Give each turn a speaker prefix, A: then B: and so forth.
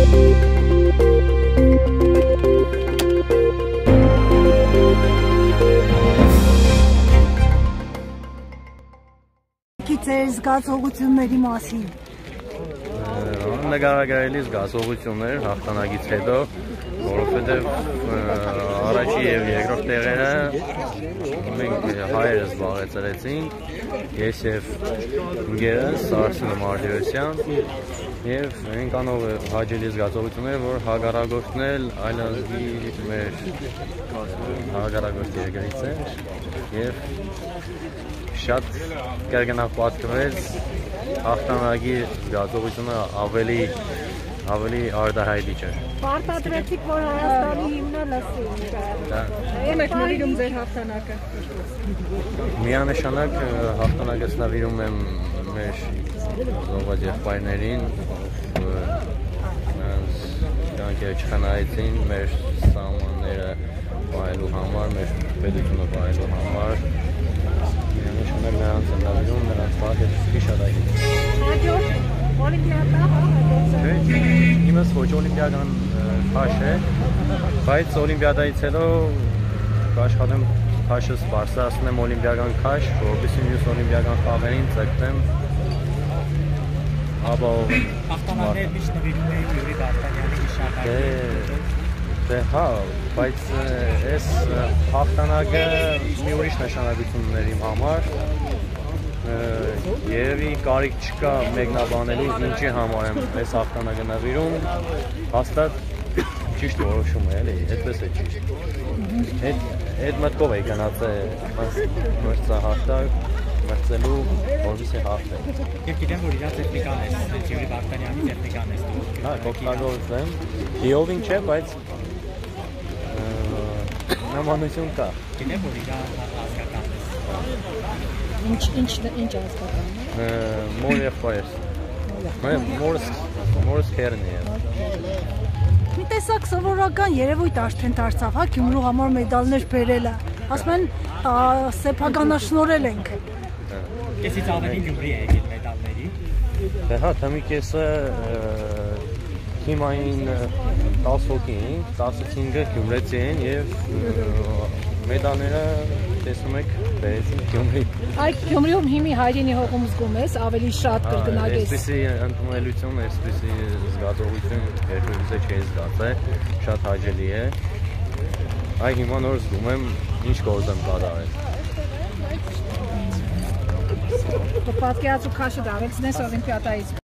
A: Ձեր զգացողությունների մասին։
B: Նկարագրելի զգացողություններ հաղթանակից հետո, որովհետև առաջի և երկրորդ տեղերը մենք հայերը զբաղեցրեցինք, ես և ընկերս Արսենը Մարտիրոսյան, և այնքանով հաճելի զգացողություններ, որ հակառակորդն էլ այլազգի մեր հակառակորդ երկրից էր, և շատ կրկնավ պատկվեց հաղթանակի զգացողությունը ավելի արտահայտիչ էր։
A: Պարտադրեցիք, որ Հայաստանի հիմնը լսի։
C: Ում եք նվիրում ձեր հաղթանակը։
B: Միանշանակ հաղթանակս նվիրում եմ մեր զոհված եղբայրներին, նրանք չխնայեցին մեր սահմանները պահելու համար, մեր պետությունը պահելու համար։ Միանշանակ նրանց եմ նվիրում, նրանց պահել շատ
A: Հաջորդ օլիմպիադա,
B: Իմս ոչ օլիմպիական քաշ է, բայց օլիմպիադայից հետո կաշխատեմ քաշս բարձրացնեմ օլիմպիական քաշ, որովհետեւ մյուս օլիմպիական խաղերին ցկտեմ ապահովում։
D: Հաղթանակներ միշտ նվիրում էի Գյուրի Վարդանյանի հիշատակին։
B: Դե հա, բայց այս հաղթանակը մի ուրիշ նշանակություն ուներ իմ համար։ Երևի կարիք չկա մեկնաբանելու ինչի համար եմ այս հաղթանակը նվիրում, հաստատ ճիշտ որոշում է, էլի, այդպես է ճիշտ։ Այդ մտքով էի գնացել մրցահաղթակ մրցելու, որպեսզի հաղթեմ։
D: Եվ գիտեմ, որ իրա տեխնիկան ես, Գյուրի Վարդանյանի տեխնիկան ես դու։
B: Հա, օգտագործեմ։ Լիովին չէ, բայց նմանություն կա։
D: Գիտեմ, որ իրա հասկական ես։
A: Ինչ հասկական է։
B: Մոր եղբայրս։ Մորս քերնի է։
A: Մի տեսակ սովորական երևույթ արդեն դարձավ, հա, Գյումրու համար մեդալներ բերելը։ Ասում են, սեփականաշնորհել ենք։
D: Կեսից ավելի Գյումրի է եկել մեդալների։
B: Դե հա, թեմի կեսը հիմային 10 հոգի էին, 15-ը գյումրեցի են և մեդալները տեսնում եք բերեցին Գյումրի։
A: Այդ Գյումրիում հիմի հայրենի հողում զգում ես, ավելի շատ կրկնակ ես։
B: Այսպիսի ընդունելություն, այսպիսի զգացողություն երբևիցե չէի զգացել, շատ հաճելի է։ Այ հիմա նոր զգում եմ ինչ գործ եմ կատարել։
A: Պատկերացու քաշը դարձնես օլիմպիադայից։